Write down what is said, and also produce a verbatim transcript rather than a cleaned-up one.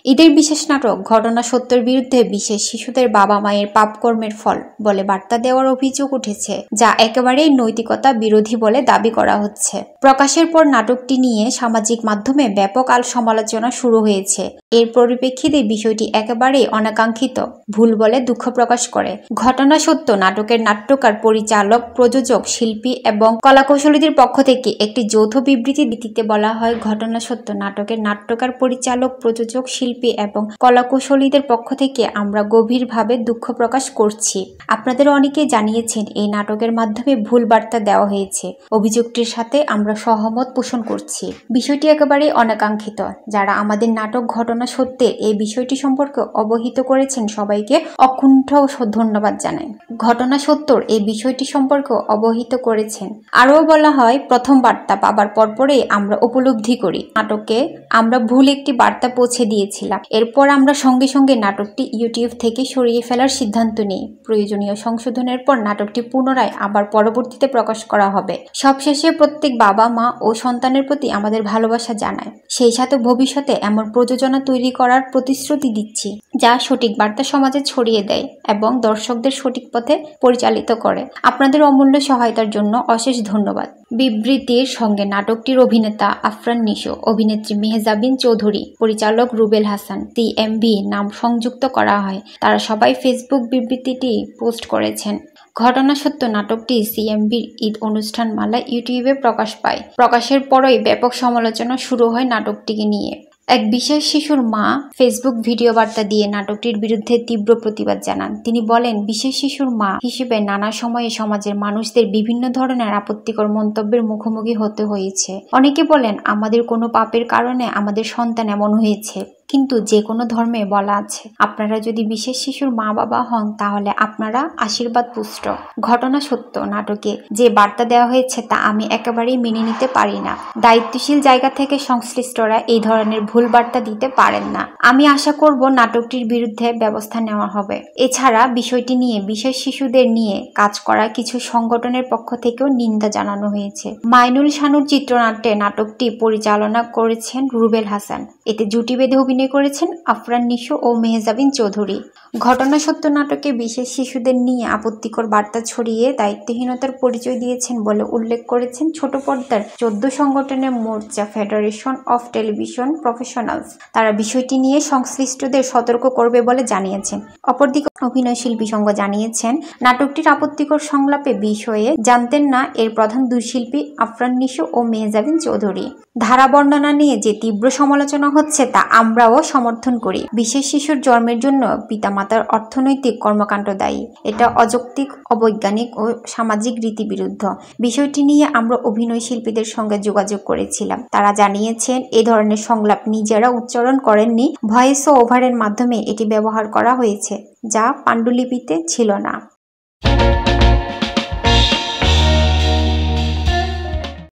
ঈদের বিশেষ নাটক ঘটনা সত্যের বিরুদ্ধে বিশেষ শিশুদের বাবা মায়ের পাপকর্মের ফল বলে বার্তা দেওয়ার অভিযোগ উঠেছে, যা একেবারেই নৈতিকতা বিরোধী বলে দাবি করা হচ্ছে। প্রকাশের পর নাটকটি নিয়ে সামাজিক মাধ্যমে ব্যাপক আল সমালোচনা শুরু হয়েছে। এর পরিপ্রেক্ষিতে বিষয়টি একেবারেই অনাকাঙ্ক্ষিত, ভুল বলে দুঃখ প্রকাশ করে। ঘটনা সত্য নাটকের নাট্যকার, পরিচালক, প্রযোজক, শিল্পী এবং কলাকুশলীদের পক্ষ থেকে একটি যৌথ বিবৃতি দিতে বলা হয়, ঘটনা সত্য নাটকের নাট্যকার, পরিচালক, প্রযোজক, শিল্পী এবং কলাকুশলীদের পক্ষ থেকে আমরা গভীরভাবে দুঃখ প্রকাশ করছি। আপনাদের অনেকেই জানিয়েছেন এই নাটকের মাধ্যমে ভুল বার্তা দেওয়া হয়েছে। অভিযোগটির সাথে আমরা সহমত পোষণ করছি। বিষয়টি একেবারেই অনাকাঙ্ক্ষিত। যারা আমাদের নাটক ঘটনা সত্যের এই বিষয়টি সম্পর্কে অবহিত করেছেন সবাইকে অকুণ্ঠ ধন্যবাদ জানাই। ঘটনা সত্যর এই বিষয়টি সম্পর্কে অবহিত করেছেন। আরও বলা হয়, প্রথম বার্তা পাবার পরপরেই আমরা উপলব্ধি করি নাটকে আমরা ভুল একটি বার্তা পৌঁছে দিয়েছিলাম। এরপর আমরা সঙ্গে সঙ্গে নাটকটি ইউটিউব থেকে সরিয়ে ফেলার সিদ্ধান্ত নিই। প্রয়োজনীয় সংশোধনের পর নাটকটি পুনরায় আবার পরবর্তীতে প্রকাশ করা হবে। সবশেষে প্রত্যেক বাবা মা ও সন্তানের প্রতি আমাদের ভালোবাসা জানায়। সেই সাথে ভবিষ্যতে এমন প্রযোজনা তৈরি করার প্রতিশ্রুতি দিচ্ছি, যা সঠিক বার্তা সমাজে ছড়িয়ে দেয় এবং দর্শকদের সঠিক পথে পরিচালিত করে। আপনাদের অমূল্য সহায়তার জন্য অশেষ ধন্যবাদ। বিবৃতির সঙ্গে নাটকটির অভিনেতা আফরান নিশো, অভিনেত্রী মেহজাবিন চৌধুরী, পরিচালক রুবেল হাসান, সিএমবি নাম সংযুক্ত করা হয়। তারা সবাই ফেসবুক বিবৃতিটি পোস্ট করেছেন। ঘটনা সত্য নাটকটি সিএমবির ঈদ অনুষ্ঠান মালা ইউটিউবে প্রকাশ পায়। প্রকাশের পরই ব্যাপক সমালোচনা শুরু হয় নাটকটিকে নিয়ে। এক বিশেষ শিশুর মা ফেসবুক ভিডিও বার্তা দিয়ে নাটকটির বিরুদ্ধে তীব্র প্রতিবাদ জানান। তিনি বলেন, বিশেষ শিশুর মা হিসেবে নানা সময়ে সমাজের মানুষদের বিভিন্ন ধরনের আপত্তিকর মন্তব্যের মুখোমুখি হতে হয়েছে। অনেকে বলেন, আমাদের কোনো পাপের কারণে আমাদের সন্তান এমন হয়েছে। কিন্তু যে কোনো ধর্মে বলা আছে, আপনারা যদি বিশেষ শিশুর মা বাবা হন তাহলে আপনারা আশীর্বাদ পুষ্ট। ঘটনা সত্য নাটকে যে বার্তা দেওয়া হয়েছে তা আমি একেবারেই মেনে নিতে পারি না। দায়িত্বশীল জায়গা থেকে সংশ্লিষ্টরা এই ধরনের ভুল বার্তা দিতে পারেন না। আমি আশা করব নাটকটির বিরুদ্ধে ব্যবস্থা নেওয়া হবে। এছাড়া বিষয়টি নিয়ে বিশেষ শিশুদের নিয়ে কাজ করা কিছু সংগঠনের পক্ষ থেকেও নিন্দা জানানো হয়েছে। মাইনুল শানুর চিত্রনাট্যে নাটকটি পরিচালনা করেছেন রুবেল হাসান। এতে জুটি বেঁধে অভিনয় করেছেন আফরান নিশো ও মেহজাবিন চৌধুরী। ঘটনা সত্য নাটকে বিশেষ শিশুদের নিয়ে আপত্তিকর বার্তা ছড়িয়ে দায়িত্বহীনতার পরিচয় দিয়েছেন বলে উল্লেখ করেছেন ছোট পর্দার চোদ্দ সংগঠনের মোর্চা ফেডারেশন অফ টেলিভিশন প্রফেশনালস। তারা বিষয়টি নিয়ে সংশ্লিষ্টদের সতর্ক করবে বলে জানিয়েছেন। অপরদিকে অভিনয় শিল্পী সংঘ জানিয়েছেন, নাটকটির আপত্তিকর সংলাপে বিষয়ে জানতেন না এর প্রধান দুই শিল্পী আফরান নিশো ও মেহজাবিন চৌধুরী। ধারা বর্ণনা নিয়ে যে তীব্র সমালোচনা হচ্ছে তা আমরাও সমর্থন করি। বিশেষ শিশুর জন্মের জন্য পিতামাতার অর্থনৈতিক কর্মকাণ্ড দায়ী। এটা অযৌক্তিক, অবৈজ্ঞানিক ও সামাজিক রীতিবিরুদ্ধ। বিষয়টি নিয়ে আমরা অভিনয় শিল্পীদের সঙ্গে যোগাযোগ করেছিলাম। তারা জানিয়েছেন এ ধরনের সংলাপ নিজেরা উচ্চারণ করেননি, ভয়েস ওভারের মাধ্যমে এটি ব্যবহার করা হয়েছে, যা পাণ্ডুলিপিতে ছিল না।